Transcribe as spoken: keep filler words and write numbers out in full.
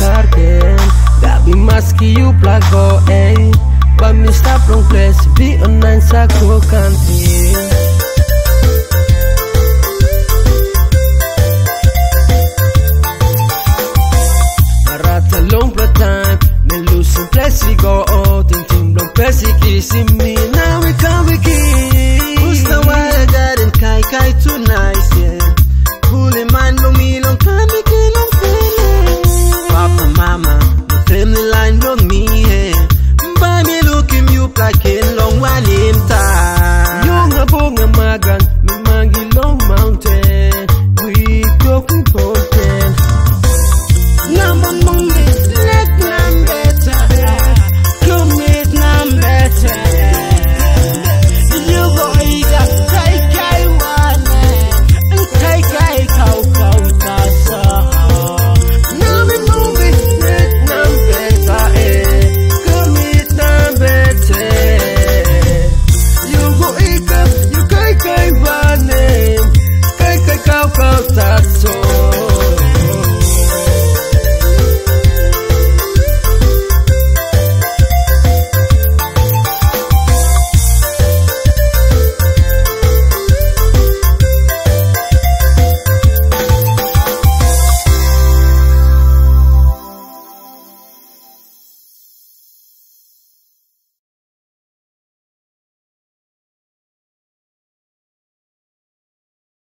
karken gabi maski you plago eh but me stop wrong place be online sa ko kanti marata long time me losing place we go oh ting ting long place kissing me now we come we kiss who's the one I got in kai kai tonight